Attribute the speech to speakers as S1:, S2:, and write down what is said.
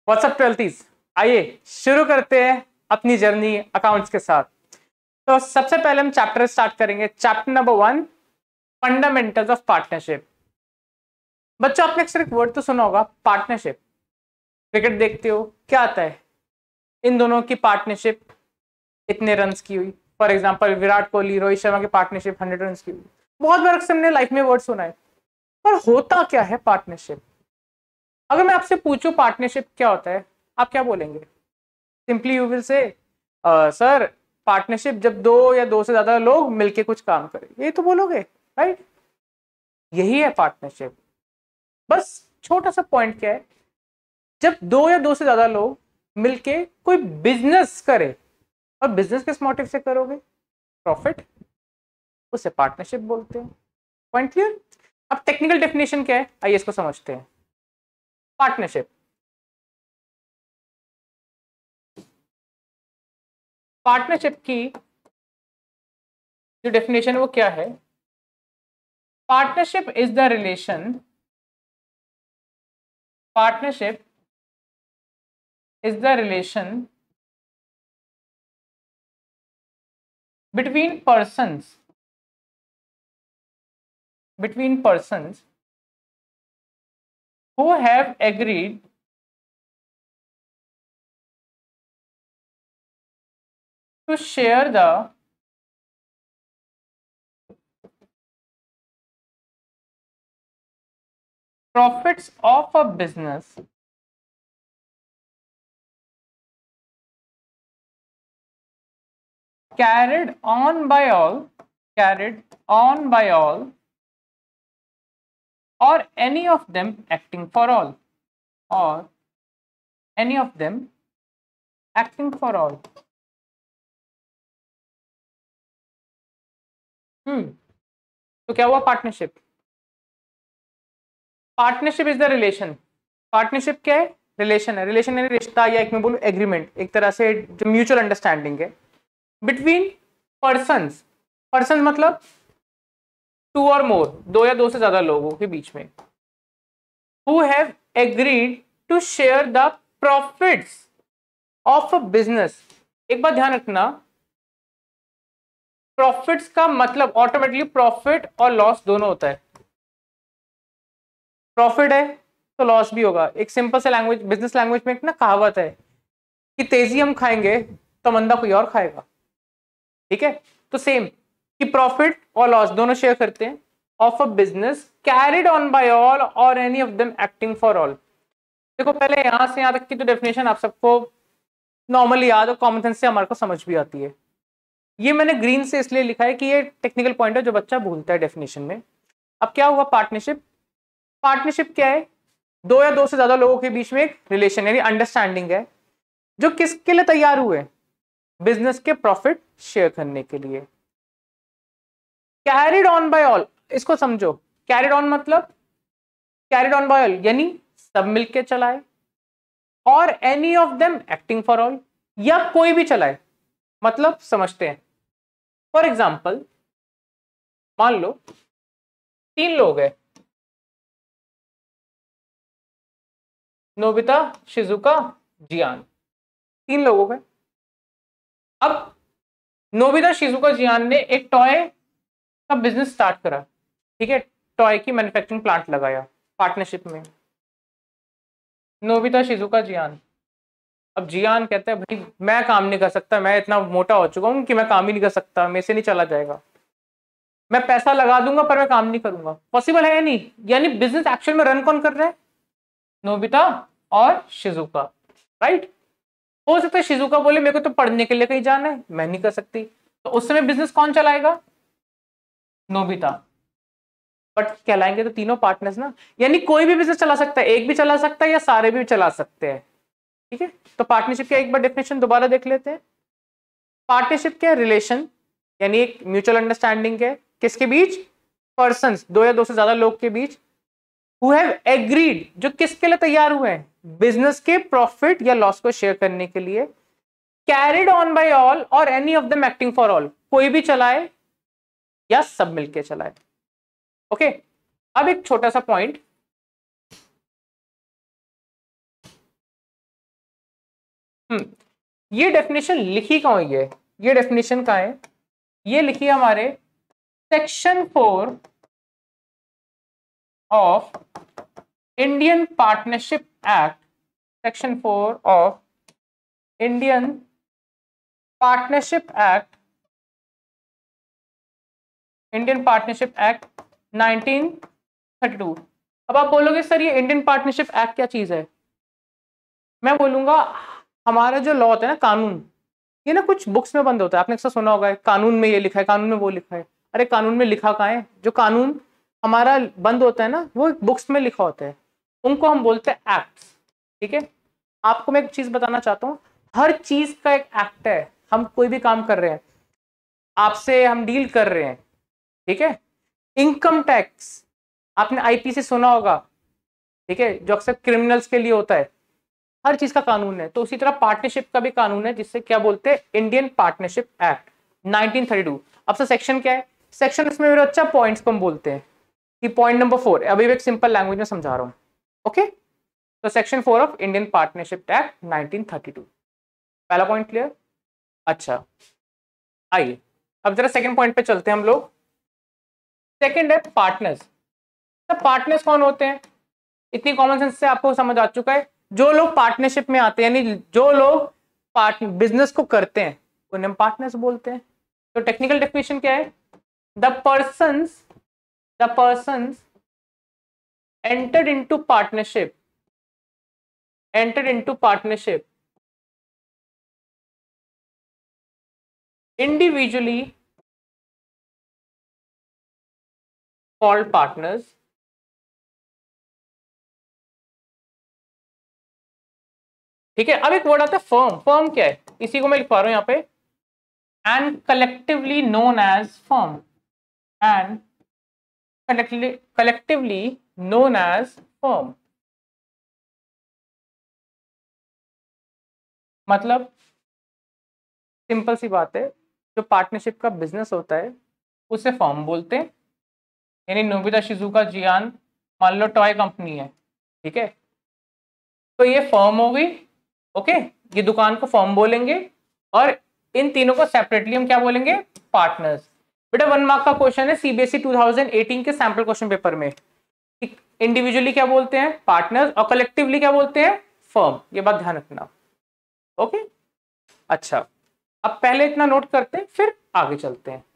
S1: WhatsApp 12th, आइए शुरू करते हैं अपनी जर्नी अकाउंट्स के साथ। तो सबसे पहले हम चैप्टर स्टार्ट करेंगे, chapter number 1, fundamentals of partnership. बच्चों, आपने अक्सर एक वर्ड तो सुना होगा, पार्टनरशिप। क्रिकेट देखते हो, क्या आता है? इन दोनों की पार्टनरशिप इतने रन्स की हुई। फॉर एग्जाम्पल विराट कोहली रोहित शर्मा की पार्टनरशिप 100 रन की हुई। बहुत बार अक्सर हमने लाइफ में वर्ड सुना है, पर होता क्या है पार्टनरशिप? अगर मैं आपसे पूछूं पार्टनरशिप क्या होता है, आप क्या बोलेंगे? Simply you will say sir, partnership जब दो या दो से ज्यादा लोग मिलके कुछ काम करें, यही तो बोलोगे, राइट? यही है पार्टनरशिप। बस छोटा सा पॉइंट क्या है, जब दो या दो से ज्यादा लोग मिलके कोई बिजनेस करे, और बिजनेस किस मोटिव से करोगे? प्रॉफिट, उसे पार्टनरशिप बोलते हैं। Point clear? अब टेक्निकल डेफिनेशन क्या है, आइए इसको समझते हैं। पार्टनरशिप, पार्टनरशिप की जो डेफिनेशन है वो क्या है? Partnership is the relation, partnership is the relation between persons who have agreed to share the profits of a business carried on by all or any of them acting for all, or any of them acting for all. तो क्या हुआ partnership? Partnership is the relation. Partnership क्या है? Relation है। Relation यानी रिश्ता, या एक मैं बोलूं एग्रीमेंट, एक तरह से जो म्यूचुअल अंडरस्टैंडिंग है बिटवीन पर्सन्स। पर्सन मतलब टू और मोर, दो या दो से ज्यादा लोगों के बीच में, who have agreed to share the profits of a business. एक बात ध्यान रखना, प्रॉफिट्स का मतलब ऑटोमेटिकली प्रॉफिट और लॉस दोनों होता है। प्रॉफिट है तो लॉस भी होगा। एक सिंपल से लैंग्वेज, बिजनेस लैंग्वेज में एक ना कहावत है कि तेजी हम खाएंगे तो मंदा कोई और खाएगा। ठीक है, तो सेम कि प्रॉफिट और लॉस दोनों शेयर करते हैं of a business carried on by all और any of them acting for all. देखो, पहले यहां से यहां तक की तो डेफिनेशन आप सबको नॉर्मली याद और कॉमन सेंस से हमारे को समझ भी आती है। ये मैंने ग्रीन से इसलिए लिखा है कि ये टेक्निकल पॉइंट है जो बच्चा भूलता है डेफिनेशन में। अब क्या हुआ पार्टनरशिप? पार्टनरशिप क्या है? दो या दो से ज्यादा लोगों के बीच में एक रिलेशन यानी अंडरस्टैंडिंग है, जो किसके लिए तैयार हुए? बिजनेस के प्रॉफिट शेयर करने के लिए। कैरिड ऑन बाय ऑल, इसको समझो। कैरिड ऑन मतलब कैरिड ऑन बाय ऑल यानी सब मिलके चलाए, और any of them acting for all, या कोई भी चलाए। मतलब समझते हैं। फॉर एग्जाम्पल, मान लो 3 लोग हैं, नोबिता, शिजुका, जियान। 3 लोगों के। अब नोबिता, शिजुका, जियान ने एक टॉय का बिजनेस स्टार्ट करा। ठीक है, टॉय की मैन्युफैक्चरिंग प्लांट लगाया पार्टनरशिप में। Nobita, Shizuka, Gian. अब जियान कहता है भाई मैं काम नहीं कर सकता, मैं इतना मोटा हो चुका हूं कि मैं काम ही नहीं कर सकता, मेरे से नहीं चला जाएगा। मैं पैसा लगा दूंगा पर मैं काम नहीं करूंगा। पॉसिबल है या नहीं? यानी बिजनेस एक्शन में रन कौन कर रहा है? नोबिता और शिजुका, राइट? हो सकता है शिजुका बोले मेरे को तो पढ़ने के लिए कहीं जाना है, मैं नहीं कर सकती, तो उस समय बिजनेस कौन चलाएगा? नोबिता। बट कहलाएंगे तो तीनों पार्टनर्स ना, यानी कोई भी बिजनेस चला सकता है, एक भी चला सकता है या सारे भी चला सकते हैं। ठीक है, तो पार्टनरशिप का एक बार डेफिनेशन दोबारा देख लेते हैं। पार्टनरशिप क्या? रिलेशन, यानी एक म्यूचुअल अंडरस्टैंडिंग है किसके बीच? पर्सन्स, दो या दो से ज्यादा लोग के बीच, हु हैव एग्रीड, जो किसके लिए तैयार हुए हैं? बिजनेस के प्रॉफिट या लॉस को शेयर करने के लिए। कैरिड ऑन बाय ऑल और any of them acting for all, कोई भी चलाए या सब मिलके चलाए। ओके, अब एक छोटा सा पॉइंट, ये डेफिनेशन लिखी कहाँ हुई है, ये डेफिनेशन कहाँ है, ये लिखी है हमारे section 4 of Indian partnership act, section 4 of Indian partnership act, Indian partnership act 1932। अब आप बोलोगे सर ये इंडियन पार्टनरशिप एक्ट क्या चीज है, मैं बोलूंगा हमारा जो लॉ होता है ना, कानून, ये ना कुछ बुक्स में बंद होता है। आपने अक्सर सुना होगा कानून में ये लिखा है, कानून में वो लिखा है। अरे कानून में लिखा कहाँ है, जो कानून हमारा बंद होता है ना वो बुक्स में लिखा होता है, उनको हम बोलते हैं एक्ट्स। ठीक है, आपको मैं एक चीज बताना चाहता हूँ, हर चीज का एक एक्ट है। हम कोई भी काम कर रहे हैं, आपसे हम डील कर रहे हैं, ठीक है, इनकम टैक्स आपने आईपीसी सुना होगा, ठीक है, जो अक्सर क्रिमिनल्स के लिए होता है, हर चीज का कानून है। तो उसी तरह पार्टनरशिप का भी कानून है, जिससे क्या बोलते हैं, इंडियन पार्टनरशिप एक्ट 1932। अब से सेक्शन क्या है, सेक्शन इसमें मेरे अच्छा पॉइंट्स को हम बोलते हैं कि पॉइंट नंबर 4, अभी एक सिंपल लैंग्वेज में समझा रहा हूं। ओके, तो section 4 of Indian partnership act 1932, पहला पॉइंट क्लियर। अच्छा आइए अब जरा सेकंड पॉइंट पे चलते हैं हम लोग। सेकंड है पार्टनर्स। तो पार्टनर्स कौन होते हैं, इतनी कॉमन सेंस से आपको समझ आ चुका है। जो लोग पार्टनरशिप में आते हैं, यानी जो लोग बिजनेस को करते हैं, उन्हें हम पार्टनर्स बोलते हैं। तो टेक्निकल डेफिनेशन क्या है, the persons entered into partnership individually called partners, ठीक है। अब एक वर्ड आता है फर्म। फर्म क्या है, इसी को मैं लिखवा रहा हूं यहां पे, and collectively known as firm, and collectively known as firm. मतलब सिंपल सी बात है, जो पार्टनरशिप का बिजनेस होता है उसे फर्म बोलते हैं। यानी नोबिता शिजुका जियान मान लो टॉय कंपनी है, ठीक है, तो ये फर्म हो गई। ओके, ये दुकान को फर्म बोलेंगे, और इन तीनों को सेपरेटली हम क्या बोलेंगे, पार्टनर्स। बेटा 1 मार्क का क्वेश्चन है सीबीएसई 2018 के सैंपल क्वेश्चन पेपर में। इंडिविजुअली क्या बोलते हैं, पार्टनर्स, और कलेक्टिवली क्या बोलते हैं, फर्म। ये बात ध्यान रखना। ओके, अच्छा अब पहले इतना नोट करते हैं, फिर आगे चलते हैं।